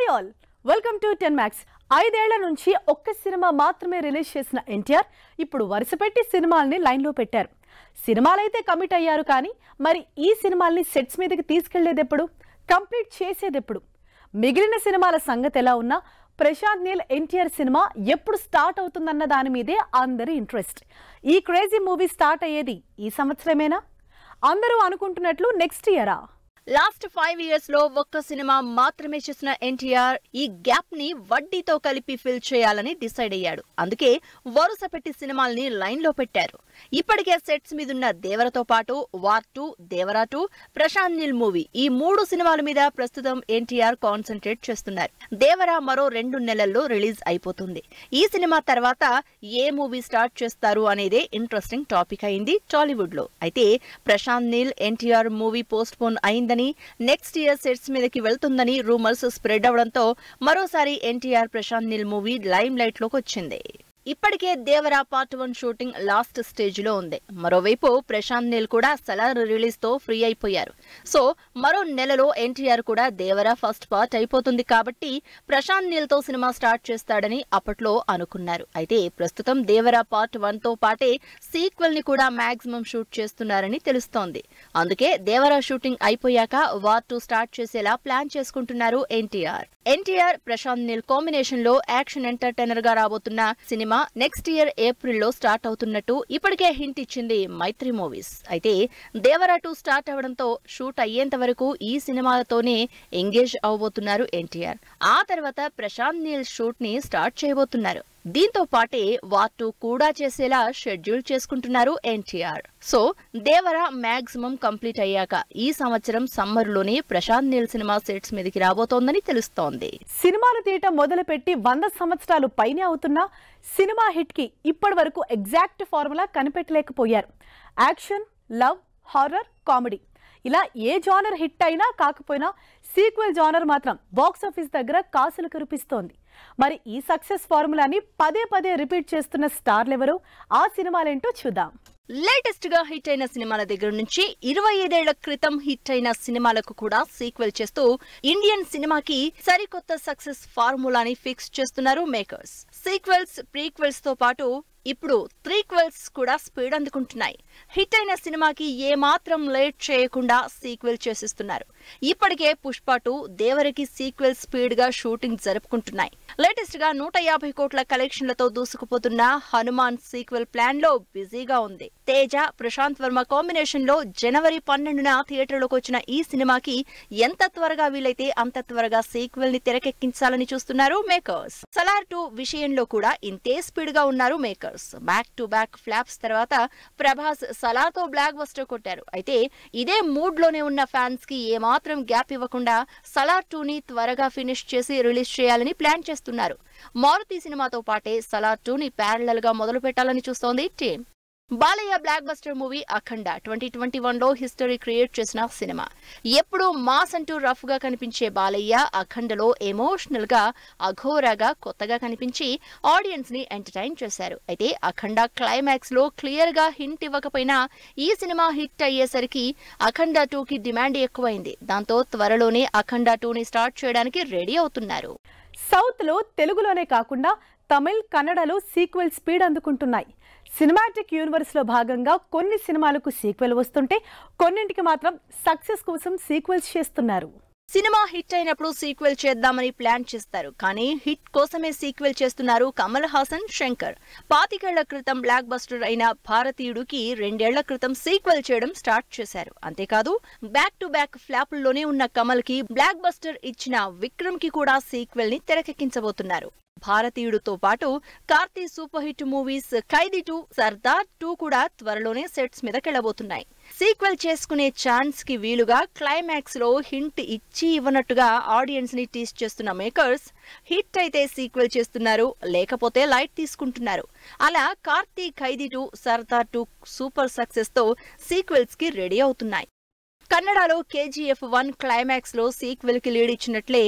Hi all, welcome to 10 Max. 5 ఏళ్ల నుంచి ఒక్క సినిమా మాత్రమే రిలీజ్ చేసిన ఎన్టీఆర్ ఇప్పుడు వరుసపెట్టి సినిమాల్ని లైన్లో పెట్టారు. సినిమాలైతే కమిట్ అయ్యారు, కానీ మరి ఈ సినిమాల్ని సెట్స్ మీదకి తీసుకెళ్లేదెప్పుడు, కంప్లీట్ చేసేదెప్పుడు? మిగిలిన సినిమాల సంగతి ఎలా ఉన్నా ప్రశాంత్ నీల్ ఎన్టీఆర్ సినిమా ఎప్పుడు స్టార్ట్ అవుతుందన్న దాని మీదే అందరి ఇంట్రెస్ట్. ఈ క్రేజీ మూవీ స్టార్ట్ అయ్యేది ఈ సంవత్సరమేనా? అందరూ అనుకుంటున్నట్లు నెక్స్ట్ ఇయరా? లాస్ట్ 5 years లో ఒక్క సినిమా మాత్రమే చేసిన ఎన్టీఆర్ ఈ గ్యాప్ ని వడ్డీతో కలిపి ఫిల్ చేయాలని డిసైడ్ అయ్యాడు. అందుకే వరుస పెట్టి సినిమాల్ని లైన్ లో పెట్టారు. ఇప్పటికే సెట్స్ మీదున్న దేవరతో పాటు వార్ 2, దేవరా 2, ప్రశాంత్ నీల్ మూవీ, ఈ 3 సినిమాల మీద ప్రస్తుతం ఎన్టీఆర్ కాన్సన్ట్రేట్ చేస్తున్నారు. దేవరా మరో 2 నెలల్లో రిలీజ్ అయిపోతుంది. ఈ సినిమా తర్వాత ఏ మూవీ స్టార్ట్ చేస్తారు అనేదే ఇంట్రెస్టింగ్ టాపిక్ అయింది టాలీవుడ్ లో. అయితే Prashanth Neel NTR movie postpone అయిందని, నెక్స్ట్ ఇయర్ సెట్స్ మీదకి వెళ్తుందని రూమర్స్ స్ప్రెడ్ అవడంతో మరోసారి NTR Prashanth Neel movie limelight లోకి వచ్చింది. ఇప్పటికే Devara part 1 shooting last stage లో ఉంది. మరోవైపు ప్రశాంత్ నీల్ కూడా సలార్ రిలీజ్ తో ఫ్రీ అయిపోయారు. సో మరో నెలలో ఎన్టీఆర్ కూడా దేవరా ఫస్ట్ పార్ట్ అయిపోతుంది కాబట్టి ప్రశాంత్ నీల్ తో సినిమా స్టార్ట్ చేస్తాడని అప్పట్లో అనుకున్నారు. అయితే ప్రస్తుతం దేవరా పార్ట్ 1 తో పాటే సీక్వెల్ ని కూడా మాక్సిమం షూట్ చేస్తున్నారని తెలుస్తోంది. అందుకే దేవరా షూటింగ్ అయిపోయాక వార్ 2 స్టార్ట్ చేసేలా ప్లాన్ చేసుకుంటున్నారు ఎన్టీఆర్ ప్రశాంత్ నీల్ కాంబినేషన్ లో యాక్షన్ ఎంటర్టైనర్ గా రాబోతున్న సినిమా నెక్స్ట్ ఇయర్ ఏప్రిల్లో స్టార్ట్ అవుతున్నట్టు ఇప్పటికే హింట్ ఇచ్చింది మైత్రి మూవీస్. అయితే దేవరా 2 స్టార్ట్ అవడంతో షూట్ అయ్యేంత వరకు ఈ సినిమాలతోనే ఎంగేజ్ అవబోతున్నారు ఎన్టీఆర్. ఆ తర్వాత ప్రశాంత్ నీల్ షూట్ ని స్టార్ట్ చేయబోతున్నారు. దీంతో పాటే వార్ 2 కూడా చేసేలా షెడ్యూల్ చేసుకుంటున్నారు NTR. So Devara maximum complete అయ్యాక ఈ సంవత్సరం సమ్మర్ లోనే ప్రశాంత్ నీల్ సినిమా సెట్స్ మీదకి రాబోతోందని తెలుస్తోంది. సినిమాలు తీయటం మొదలుపెట్టి 100 సంవత్సరాలు పైనే అవుతున్నా సినిమా హిట్ కి ఇప్పటి వరకు ఎగ్జాక్ట్ ఫార్ములా కనిపెట్టలేకపోయారు. యాక్షన్, లవ్, హారర్, కామెడీ ఇలా ఏ జానర్ హిట్ అయినా కాకపోయినా సీక్వెల్ జానర్ మాత్రం బాక్స్ ఆఫీస్ దగ్గర కాసులు కురిపిస్తోంది. మరి ఈ సక్సెస్ ఫార్ములాని పదే పదే రిపీట్ చేస్తున్న స్టార్లెవరో, ఆ సినిమాలేంటో చూద్దాం. లేటెస్ట్ గా హిట్ అయిన సినిమాల దగ్గర నుంచి 25 ఏళ్ల క్రితం హిట్ అయిన సినిమాలకు కూడా సీక్వెల్ చేస్తూ ఇండియన్ సినిమాకి సరికొత్త సక్సెస్ ఫార్ములాని ఫిక్స్ చేస్తున్నారు మేకర్స్. సీక్వెల్స్, ప్రీక్వెల్స్ తో పాటు ఇప్పుడు త్రీక్వెల్స్ కూడా స్పీడ్ అందుకుంటున్నాయి. హిట్ అయిన సినిమాకి ఏమాత్రం లేట్ చేయకుండా సీక్వెల్ చేసిస్తున్నారు. ఇప్పటికే పుష్ప 2, దేవరకి సీక్వెల్ స్పీడ్ గా షూటింగ్ జరుపుకుంటున్నాయి. లేటెస్ట్ గా 150 కోట్ల కలెక్షన్లతో దూసుకుపోతున్న హనుమాన్ సీక్వెల్ ప్లాన్ లో బిజీగా ఉంది. తేజ, ప్రశాంత్ వర్మ కాంబినేషన్ లో జనవరి 12న థియేటర్లోకి వచ్చిన ఈ సినిమాకి ఎంత త్వరగా వీలైతే అంత త్వరగా సీక్వెల్ ని తెరకెక్కించాలని చూస్తున్నారు మేకర్స్. సలార్ 2 విషయంలో కూడా ఇంతే స్పీడ్ గా ఉన్నారు makers. Back to back flops తర్వాత ప్రభాస్ సలార్ తో బ్లాక్ బస్టర్ కొట్టారు. అయితే ఇదే మూడ్ లోనే ఉన్న ఫ్యాన్స్ కి ఏమాత్రం గ్యాప్ ఇవ్వకుండా సలార్ 2 ని త్వరగా ఫినిష్ చేసి రిలీజ్ చేయాలని ప్లాన్ చేస్తున్నారు. మారుతి సినిమాతో పాటే సలార్ 2 ని ప్యారలల్ గా మొదలు పెట్టాలని చూస్తోంది team. Balayya blockbuster movie Akhanda 2021లో హిస్టరీ క్రియేట్ చేసిన సినిమా. ఎప్పుడూ మాస్ అంటూ రఫ్ గా కనిపించే బాలయ్య అఖండలో ఎమోషనల్ గా, అఘోరాగా, కొత్తగా కనిపించి ఆడియన్స్ ని ఎంటర్టైన్ చేశారు. అయితే అఖండ క్లైమాక్స్ లో క్లియర్ గా హింట్ ఇవ్వకపోయినా ఈ సినిమా హిట్ అయ్యేసరికి అఖండ 2కి డిమాండ్ ఎక్కువైంది. దాంతో త్వరలోనే అఖండ 2ని స్టార్ట్ చేయడానికి రెడీ అవుతున్నారు. సౌత్ లో తెలుగులోనే కాకుండా తమిళ్, కన్నడలో సీక్వెల్ స్పీడ్ అందుకుంటున్నాయి. సినిమాటిక్ యూనివర్స్ లో భాగంగా కొన్ని సినిమాలకు సీక్వెల్ వస్తుంటే కొన్నింటికి మాత్రం సక్సెస్ కోసం సీక్వెల్స్ చేస్తున్నారు. సినిమా హిట్ అయినప్పుడు సీక్వెల్ చేద్దామని ప్లాన్ చేస్తారు, కానీ హిట్ కోసమే సీక్వెల్ చేస్తున్నారు కమల్ హాసన్, శంకర్. 25 ఏళ్ల క్రితం బ్లాక్ బస్టర్ అయిన భారతీయుడికి 2 ఏళ్ల క్రితం సీక్వెల్ చేయడం స్టార్ట్ చేశారు. అంతేకాదు బ్యాక్ టు బ్యాక్ ఫ్లాపుల్లోనే ఉన్న కమల్ కి బ్లాక్ బస్టర్ ఇచ్చిన విక్రమ్ కి కూడా సీక్వెల్ ని తెరకెక్కించబోతున్నారు. భారతీయుడితో పాటు Karthi super hit movies Khaidi 2, Sardar 2 కూడా త్వరలోనే సెట్స్ మీదకెళ్లబోతున్నాయి. సీక్వెల్ చేసుకునే ఛాన్స్ కి వీలుగా క్లైమాక్స్ లో హింట్ ఇచ్చి ఇవ్వనట్టుగా ఆడియన్స్ ని టీస్ చేస్తున్న మేకర్స్ హిట్ అయితే సీక్వెల్ చేస్తున్నారు, లేకపోతే లైట్ తీసుకుంటున్నారు. అలా కార్తీ ఖైదీ 2, సర్దార్ 2 సూపర్ సక్సెస్ తో సీక్వెల్స్ కి రెడీ అవుతున్నాయి. కన్నడలో KGF 1 క్లైమాక్స్ లో సీక్వెల్ కి లీడ్ ఇచ్చినట్లే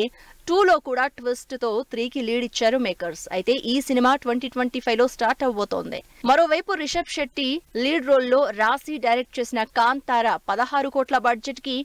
2లో కూడా ట్విస్ట్ తో 3కి లీడ్ ఇచ్చారు మేకర్స్. అయితే ఈ సినిమా 2025లో స్టార్ట్ అవబోతోంది. మరోవైపు రిషబ్ శెట్టి లీడ్ రోల్ లో రాసి డైరెక్ట్ చేసిన కాంతార 16 కోట్ల బడ్జెట్ కి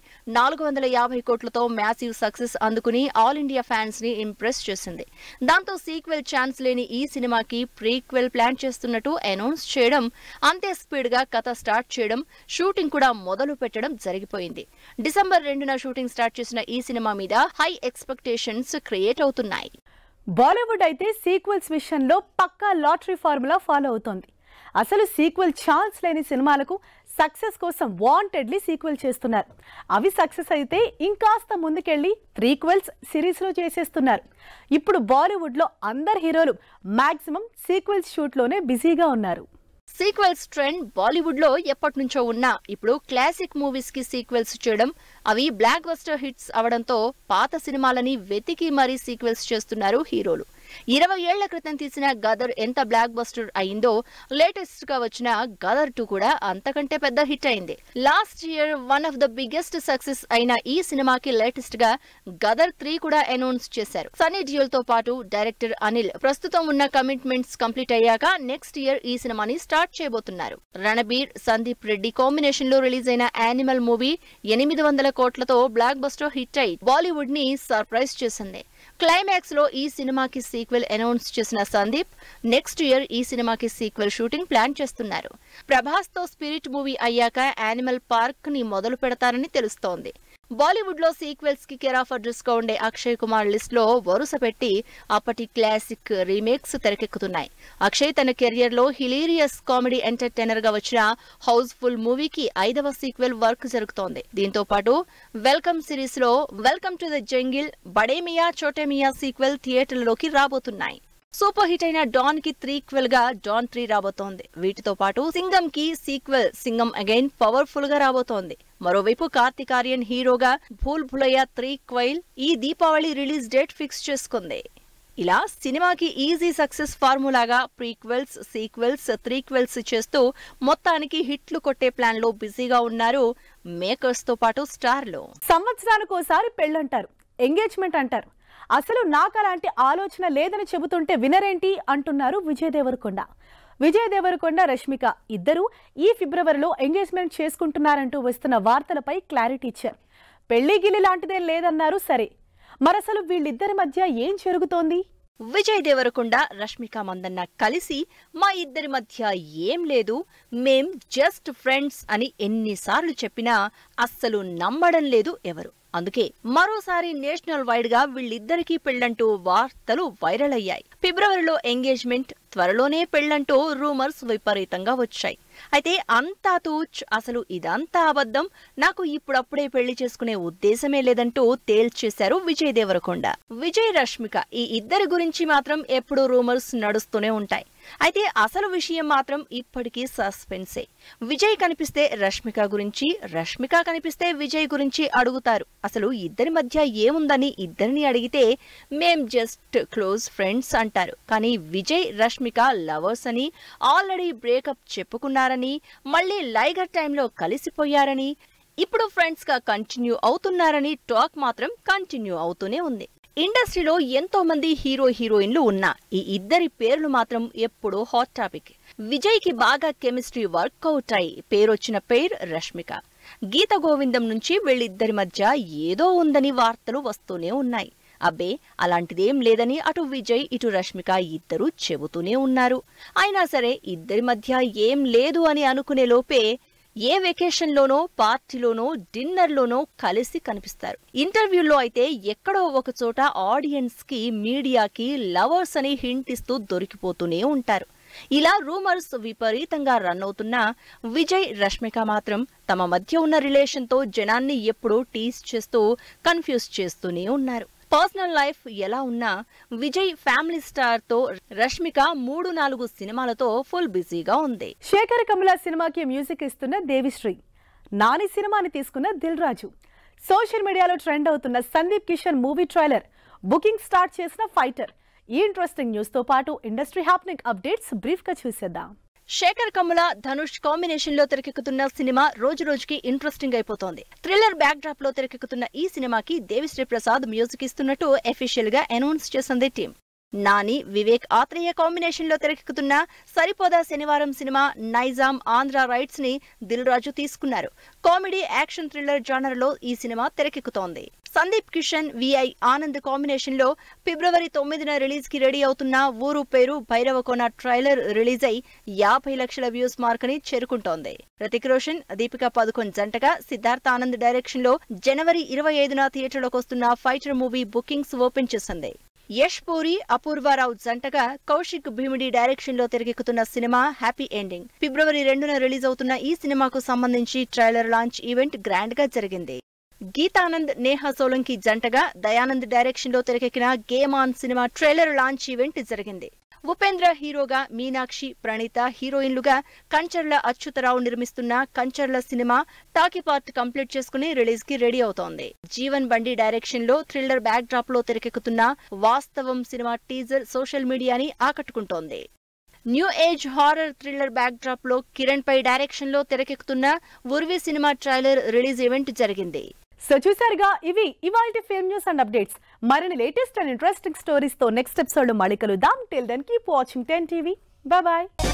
450 కోట్లతో మ్యాసివ్ సక్సెస్ అందుకుని ఆల్ ఇండియా ఫ్యాన్స్ ని ఇంప్రెస్ చేసింది. దాంతో సీక్వెల్ ఛాన్స్ లేని ఈ సినిమాకి ప్రీక్వెల్ ప్లాన్ చేస్తున్నట్టు అనౌన్స్ చేయడం, అంతే స్పీడ్ గా కథ స్టార్ట్ చేయడం, షూటింగ్ కూడా మొదలు పెట్టడం జరిగిపోయింది. డిసెంబర్ 2న షూటింగ్ స్టార్ట్ చేసిన ఈ సినిమా మీద హై ఎక్స్పెక్టేషన్స్ క్రియేట్ అవుతున్నాయి. బాలీవుడ్ అయితే సీక్వెల్స్ విషయంలో పక్కా లాటరీ ఫార్ములా ఫాలో అవుతోంది. అసలు సీక్వెల్ ఛాన్స్ లేని సినిమాలకు సక్సెస్ కోసం వాంటెడ్లీ సీక్వెల్ చేస్తున్నారు. అవి సక్సెస్ అయితే ఇంకాస్త ముందుకెళ్లి త్రీక్వెల్స్ సిరీస్లో చేసేస్తున్నారు. ఇప్పుడు బాలీవుడ్లో అందరు హీరోలు మాక్సిమం సీక్వెల్స్ షూట్లోనే బిజీగా ఉన్నారు. సీక్వెల్స్ ట్రెండ్ బాలీవుడ్ లో ఎప్పటి నుంచో ఉన్నా ఇప్పుడు క్లాసిక్ మూవీస్ కి సీక్వెల్స్ చేయడం, అవి బ్లాక్ బస్టర్ హిట్స్ అవడంతో పాత సినిమాలని వెతికి మరీ సీక్వెల్స్ చేస్తున్నారు హీరోలు. 20 ఏళ్ల క్రితం తీసిన గదర్ ఎంత బ్లాక్ బస్టర్ అయిందో, లేటెస్ట్ గా వచ్చిన గదర్ 2 కూడా అంతకంటే పెద్ద హిట్ అయింది. Last year one of the biggest success అయిన ఈ సినిమాకి లేటెస్ట్ గా గదర్ 3 కూడా అనౌన్స్ చేశారు. సన్నీ డియోల్ తో పాటు డైరెక్టర్ అనిల్ ప్రస్తుతం ఉన్న కమిట్మెంట్స్ కంప్లీట్ అయ్యాక నెక్స్ట్ ఇయర్ ఈ సినిమాని స్టార్ట్ చేయబోతున్నారు. రణబీర్, సందీప్ రెడ్డి కాంబినేషన్ లో రిలీజ్ అయిన యానిమల్ మూవీ 800 కోట్లతో బ్లాక్ బస్టర్ హిట్ అయి బాలీవుడ్ ని సర్ప్రైజ్ చేసింది. క్లైమాక్స్ లో ఈ సినిమాకి సీక్వెల్ అనౌన్స్ చేసిన సందీప్ నెక్స్ట్ ఇయర్ ఈ సినిమాకి సీక్వెల్ షూటింగ్ ప్లాన్ చేస్తున్నారు. ప్రభాస్ తో స్పిరిట్ మూవీ అయ్యాక యానిమల్ పార్క్ ని మొదలు పెడతారని తెలుస్తోంది. బాలీవుడ్ లో సీక్వెల్స్ కి కేర్ ఆఫ్ అడ్రస్ గా ఉండే అక్షయ్ కుమార్ లిస్ట్ లో వరుస పెట్టి అప్పటి క్లాసిక్ రీమేక్స్ తెరకెక్కుతున్నాయి. అక్షయ్ తన కెరియర్ లో హిలీరియస్ కామెడీ ఎంటర్టైనర్ గా వచ్చిన హౌస్ఫుల్ మూవీకి 5వ సీక్వెల్ వర్క్ జరుగుతోంది. దీంతో పాటు వెల్కమ్ సిరీస్ లో Welcome to the Jungle, Bade Miyan Chhote Miyan sequel థియేటర్లలోకి రాబోతున్నాయి. సూపర్ హిట్ అయిన డాన్ కి త్రీక్వెల్ గా డాన్ 3 రాబోతోంది. వీటితో పాటు సింగం కి సీక్వెల్ సింగం అగైన్ పవర్ఫుల్ గా రాబోతోంది. మరోవైపు కార్తిక్ ఆర్యన్ హీరోగా భూల్ భులయ్యా 3 క్వైల్ ఈ దీపావళి రిలీజ్ డేట్ ఫిక్స్ చేసుకుంది. ఇలా సినిమాకి ఈజీ సక్సెస్ ఫార్ములాగా ప్రీక్వెల్స్, సీక్వెల్స్, త్రీక్వెల్స్ చేస్తూ మొత్తానికి హిట్లు కొట్టే ప్లాన్ లో బిజీగా ఉన్నారు మేకర్స్ తో పాటు స్టార్లు. సంవత్సరానికోసారి పెళ్ళంటారు, ఎంగేజ్మెంట్ అంటారు. అసలు నాకు అలాంటి ఆలోచన లేదని చెబుతుంటే వినరేంటి అంటున్నారు విజయ్ దేవరకొండ. విజయ్ దేవరకొండ, రష్మిక ఇద్దరు ఈ ఫిబ్రవరిలో ఎంగేజ్మెంట్ చేసుకుంటున్నారంటూ వస్తున్న వార్తలపై క్లారిటీ ఇచ్చారు. పెళ్లి గిల్లి లాంటిదేం లేదన్నారు. సరే, మరసలు వీళ్ళిద్దరి మధ్య ఏం జరుగుతోంది? విజయ్ దేవరకొండ, రష్మిక మందన్న కలిసి మా ఇద్దరి మధ్య ఏం లేదు, మేం జస్ట్ ఫ్రెండ్స్ అని ఎన్నిసార్లు చెప్పినా అస్సలు నమ్మడం లేదు ఎవరు. అందుకే మరోసారి నేషనల్ వైడ్ గా వీళ్ళిద్దరికీ పెళ్లంటూ వార్తలు వైరల్ అయ్యాయి. ఫిబ్రవరిలో ఎంగేజ్మెంట్, త్వరలోనే పెళ్లంటూ రూమర్స్ విపరీతంగా వచ్చాయి. అయితే అంతా తూచ్, అసలు ఇదంతా అబద్ధం, నాకు ఇప్పుడప్పుడే పెళ్లి చేసుకునే ఉద్దేశమే లేదంటూ తేల్చేశారు విజయ్ దేవరకొండ. విజయ్, రష్మిక ఈ ఇద్దరి గురించి మాత్రం ఎప్పుడూ రూమర్స్ నడుస్తూనే ఉంటాయి. అయితే అసలు విషయం మాత్రం ఇప్పటికీ సస్పెన్సే. విజయ్ కనిపిస్తే రష్మిక గురించి, రష్మిక కనిపిస్తే విజయ్ గురించి అడుగుతారు. అసలు ఇద్దరి మధ్య ఏముందని ఇద్దరిని అడిగితే మేం జస్ట్ క్లోజ్ ఫ్రెండ్స్ అంటారు. కానీ విజయ్, రష్మిక లవర్స్ అని, ఆల్రెడీ బ్రేకప్ చెప్పుకున్నారని, మళ్ళీ లైగర్ టైంలో కలిసిపోయారని, ఇప్పుడు ఫ్రెండ్స్ గా కంటిన్యూ అవుతున్నారని టాక్ మాత్రం కంటిన్యూ అవుతూనే ఉంది. ఇండస్ట్రీలో ఎంతో మంది హీరో హీరోయిన్లు ఉన్నా ఈ ఇద్దరి పేర్లు మాత్రం ఎప్పుడూ హాట్ టాపిక్. విజయ్ కి బాగా కెమిస్ట్రీ వర్కౌట్ అయి పేరొచ్చిన పేరు రష్మిక. గీత గోవిందం నుంచి వీళ్ళిద్దరి మధ్య ఏదో ఉందని వార్తలు వస్తూనే ఉన్నాయి. అబ్బే అలాంటిదేం లేదని అటు విజయ్, ఇటు రష్మిక ఇద్దరు చెబుతూనే ఉన్నారు. అయినా సరే ఇద్దరి మధ్య ఏం లేదు అని అనుకునే లోపే ఏ వెకేషన్ లోనో, పార్టీలోనో, డిన్నర్లోనో కలిసి కనిపిస్తారు. ఇంటర్వ్యూల్లో అయితే ఎక్కడో ఒక చోట ఆడియన్స్ కి, మీడియాకి లవర్స్ అని హింట్ ఇస్తూ దొరికిపోతూనే ఉంటారు. ఇలా రూమర్స్ విపరీతంగా రన్ అవుతున్నా విజయ్, రష్మిక మాత్రం తమ మధ్య ఉన్న రిలేషన్ తో జనాన్ని ఎప్పుడూ టీస్ చేస్తూ కన్ఫ్యూజ్ చేస్తూనే ఉన్నారు. పర్సనల్ లైఫ్ ఎలా ఉన్నా విజయ్ ఫ్యామిలీ స్టార్ తో, రష్మిక 3-4 సినిమాలతో ఫుల్ బిజీగా ఉంది. శేఖర్ కమల సినిమాకి మ్యూజిక్ ఇస్తున్న దేవిశ్రీ, నాని సినిమాని తీసుకున్న దిల్ రాజు, సోషల్ మీడియాలో ట్రెండ్ అవుతున్న Sandeep Kishan movie trailer, booking start చేసిన ఫైటర్. ఈ ఇంట్రెస్టింగ్ న్యూస్ తో పాటు ఇండస్ట్రీ హ్యాపెనింగ్ అప్డేట్స్ బ్రీఫ్ గా చూసేద్దాం. శేఖర్ కమ్ముల, ధనుష్ కాంబినేషన్ లో తెరకెక్కుతున్న సినిమా రోజు రోజుకి ఇంట్రెస్టింగ్ అయిపోతోంది. థ్రిల్లర్ బ్యాక్ డ్రాప్ లో తెరకెక్కుతున్న ఈ సినిమాకి దేవిశ్రీ ప్రసాద్ మ్యూజిక్ ఇస్తున్నట్టు అఫీషియల్ గా అనౌన్స్ చేసింది టీం. నాని, వివేక్ ఆత్రేయ కాంబినేషన్ లో తెరకెక్కుతున్న సరిపోదా శనివారం సినిమా నైజాం ఆంధ్ర రైట్స్ ని దిల్ రాజు తీసుకున్నారు. కామెడీ యాక్షన్ థ్రిల్లర్ జానర్ లో ఈ సినిమా తెరకెక్కుతోంది. సందీప్ కిషన్, విఐ ఆనంద్ కాంబినేషన్ లో ఫిబ్రవరి 9న రిలీజ్ కి రెడీ అవుతున్న ఊరు పేరు భైరవకోన ట్రైలర్ రిలీజ్ అయి 50 లక్షల వ్యూస్ మార్క్ ని చేరుకుంటోంది. హృతిక్ రోషన్, దీపికా పదుకొన్ జంటగా సిద్ధార్థ్ ఆనంద్ డైరెక్షన్ లో జనవరి 25న థియేటర్లోకి వస్తున్న ఫైటర్ మూవీ బుకింగ్స్ ఓపెన్ చేసింది. యష్ పూరి, అపూర్వారావు జంటగా కౌశిక్ భీమిడి డైరెక్షన్ లో తెరకెక్కుతున్న సినిమా హ్యాపీ ఎండింగ్. ఫిబ్రవరి 2న రిలీజ్ అవుతున్న ఈ సినిమాకు సంబంధించి ట్రైలర్ లాంచ్ ఈవెంట్ గ్రాండ్ గా జరిగింది. గీతానంద్, నేహా సోలంకి జంటగా దయానంద్ డైరెక్షన్ లో తెరకెక్కిన game on cinema trailer launch event జరిగింది. ఉపేంద్ర హీరోగా, మీనాక్షి, ప్రణీత హీరోయిన్లుగా కంచర్ల అచ్యుతరావు నిర్మిస్తున్న Kancharla cinema talkie part complete చేసుకుని రిలీజ్ కి రెడీ అవుతోంది. జీవన్ బండి డైరెక్షన్ లో థ్రిల్లర్ బ్యాక్ డ్రాప్ లో తెరకెక్కుతున్న వాస్తవం సినిమా టీజర్ సోషల్ మీడియాని ఆకట్టుకుంటోంది. New age horror thriller backdrop లో కిరణ్ పై డైరెక్షన్ లో తెరకెక్కుతున్న Urvi cinema trailer release event జరిగింది. సో చూసారుగా, ఇవి ఇవాల్టి ఫిల్మ్ న్యూస్ అండ్ అప్డేట్స్. మరిన్ని లేటెస్ట్ అండ్ ఇంట్రెస్టింగ్ స్టోరీస్ తో నెక్స్ట్ ఎపిసోడ్ లో మళ్ళీ కలుద్దాం. Till then keep watching 10 TV. Bye bye.